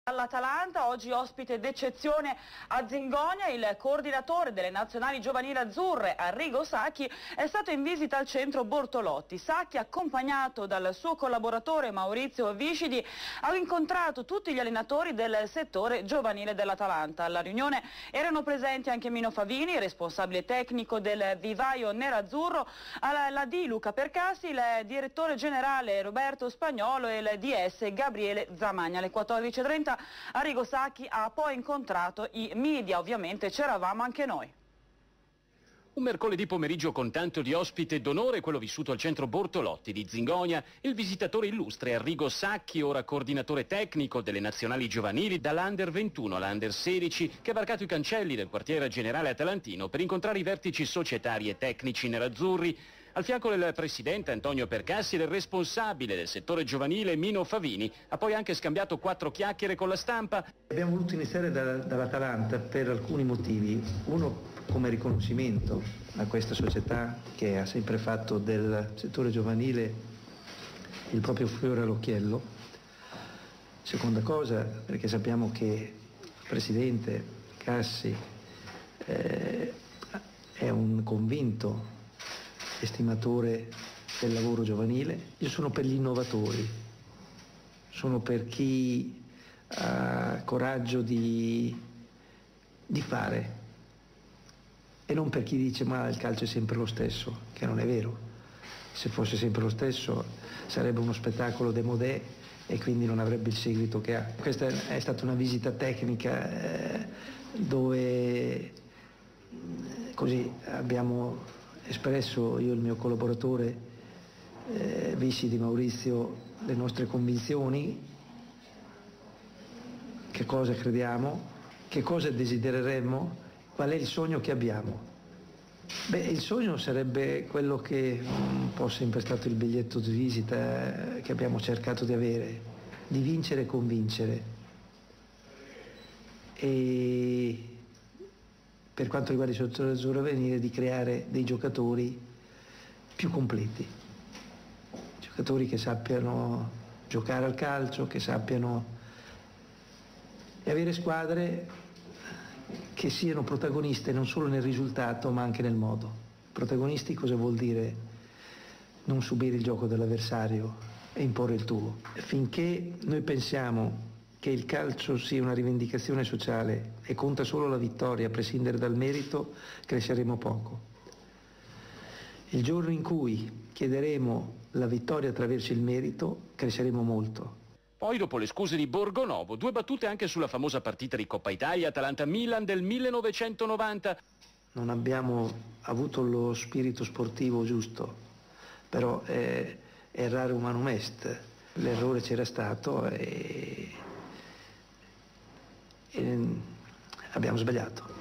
All'Atalanta, oggi ospite d'eccezione a Zingonia, il coordinatore delle nazionali giovanili azzurre, Arrigo Sacchi, è stato in visita al centro Bortolotti. Sacchi, accompagnato dal suo collaboratore Maurizio Viscidi, ha incontrato tutti gli allenatori del settore giovanile dell'Atalanta. Alla riunione erano presenti anche Mino Favini, responsabile tecnico del vivaio nerazzurro, la D Luca Percassi, il direttore generale Roberto Spagnolo e il DS Gabriele Zamagna. Alle 14:30 Arrigo Sacchi ha poi incontrato i media, ovviamente c'eravamo anche noi. Un mercoledì pomeriggio con tanto di ospite d'onore, quello vissuto al centro Bortolotti di Zingonia, il visitatore illustre Arrigo Sacchi, ora coordinatore tecnico delle nazionali giovanili dall'Under 21 all'Under 16, che ha varcato i cancelli del quartiere generale atalantino per incontrare i vertici societari e tecnici nerazzurri, al fianco del presidente Antonio Percassi e del responsabile del settore giovanile Mino Favini. Ha poi anche scambiato 4 chiacchiere con la stampa. Abbiamo voluto iniziare dall'Atalanta per alcuni motivi. Uno, come riconoscimento a questa società che ha sempre fatto del settore giovanile il proprio fiore all'occhiello. Seconda cosa, perché sappiamo che il presidente Cassi è un convinto estimatore del lavoro giovanile. Io sono per gli innovatori, sono per chi ha coraggio di fare e non per chi dice ma il calcio è sempre lo stesso, che non è vero. Se fosse sempre lo stesso sarebbe uno spettacolo démodé e quindi non avrebbe il seguito che ha. Questa è stata una visita tecnica dove così abbiamo espresso, io e il mio collaboratore Visci di Maurizio, le nostre convinzioni, che cosa crediamo, che cosa desidereremmo, qual è il sogno che abbiamo. Il sogno sarebbe quello che un po' sempre stato il biglietto di visita che abbiamo cercato di avere, di vincere e convincere. E per quanto riguarda il settore azzurro venire, di creare dei giocatori più completi, giocatori che sappiano giocare al calcio, che sappiano, e avere squadre che siano protagoniste non solo nel risultato ma anche nel modo. Protagonisti cosa vuol dire? Non subire il gioco dell'avversario e imporre il tuo. Finché noi pensiamo che il calcio sia una rivendicazione sociale e conta solo la vittoria a prescindere dal merito, cresceremo poco. Il giorno in cui chiederemo la vittoria attraverso il merito, cresceremo molto. Poi, dopo le scuse di Borgonovo, 2 battute anche sulla famosa partita di Coppa Italia Atalanta-Milan del 1990. Non abbiamo avuto lo spirito sportivo giusto, però errare humanum est. L'errore c'era stato e abbiamo sbagliato.